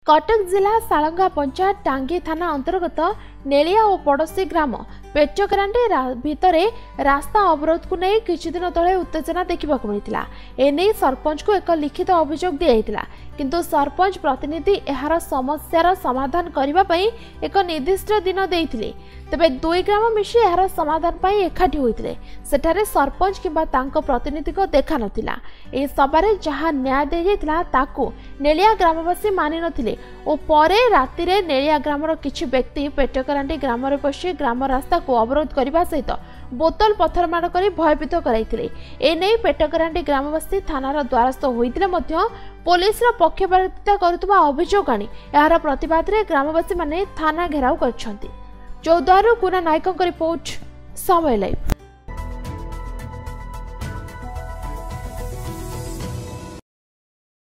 कटक जिला सालंगा पंचायत टांगी थाना अंतर्गत नेलिया और पड़ोशी ग्राम पेचकरांडी भितर रास्ता अवरोध को नहीं किछि दिन तले उत्तेजना देखा मिलता। एने सरपंच को एक लिखित अभियोग दिया, किंतु सरपंच प्रतिनिधि एहार समस्यार समाधान करने एक निर्दिष्ट दिन देइथिले। तेबे दुई ग्राम मिशी एहार समाधान पाई एकाठी होइथिले। सेठारे सरपंच किंबा तांको प्रतिनिधि को देखा नथिला। ए सभारे जहां न्याय दे जाइथिला ताकू नेलिया ग्रामवासी मानि नथिले और परे राति रे नेलिया ग्रामर किछि व्यक्ति पेटकरांडी ग्राम रे पशि ग्राम रास्ता को अवरोध करने सहित बोतल पत्थर माड़ कर भयभीत कराइथिले। एने पेटकरांडी ग्रामवासी थानार द्वारस्थ होइथिले मध्य पुलिस पक्षपातिता करुवा अभियोग आनी यार प्रतिवाद रे ग्रामवासी माने थाना घेराव करछंती। चौद्वार कुना नायकों रिपोर्ट, समय लाइव।